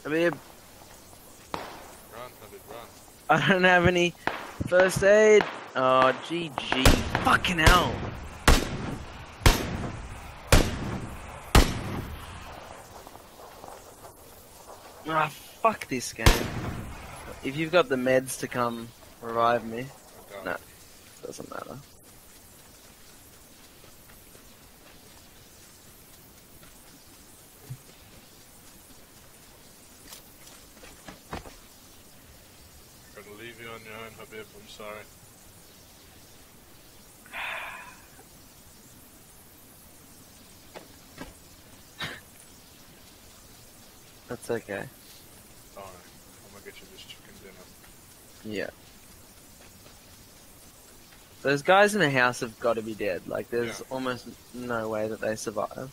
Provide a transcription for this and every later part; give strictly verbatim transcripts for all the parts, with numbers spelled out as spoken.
I mean, Run, Habib, run. I don't have any first aid. Oh, G G. Fucking hell. Ah, fuck this game. If you've got the meds to come revive me. I don't. No, doesn't matter. Gotta leave you on your own, Habib, I'm sorry. That's okay. Alright, I'm gonna get you this chicken dinner. Yeah. Those guys in the house have got to be dead. Like, there's Yeah. almost no way that they survive.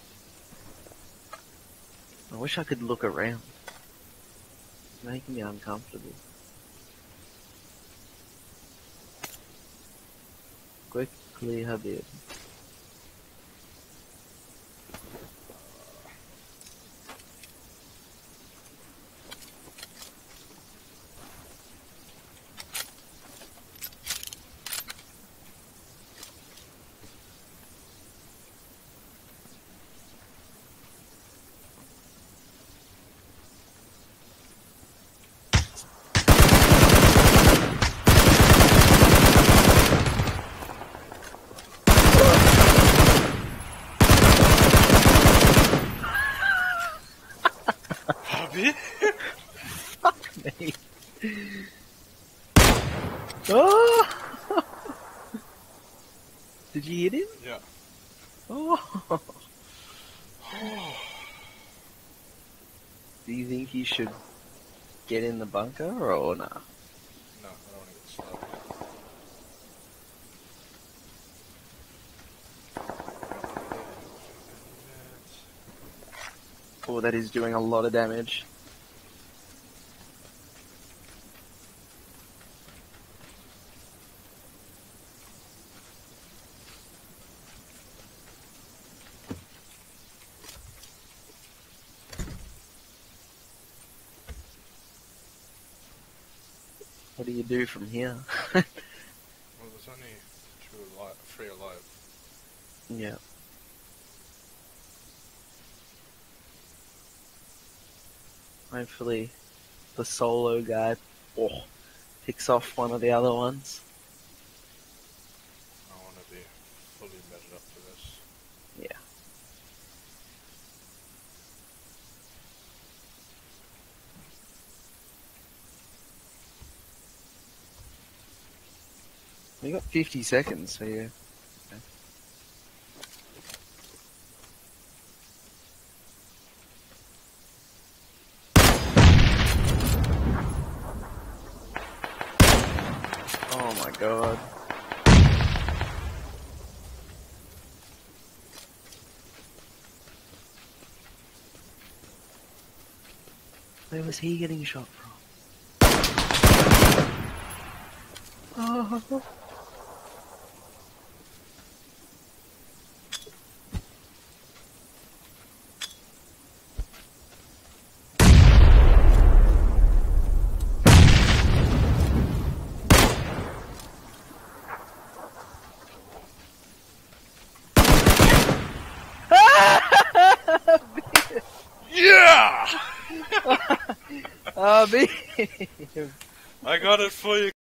I wish I could look around. It's making me uncomfortable. Quickly, Habib. Habib? Fuck me. Oh! Did you hit him? Yeah. Oh! Do you think you should get in the bunker or nah? No, I don't wanna get slapped. Oh, that is doing a lot of damage. What do you do from here? Well, there's only two alive, three alive. Yeah. Hopefully the solo guy oh, picks off one of the other ones. I wanna be fully measured up for this. Yeah. We got fifty seconds, so yeah. Oh my god. Where was he getting shot from? Oh. Yeah! Oh, me. I got it for you,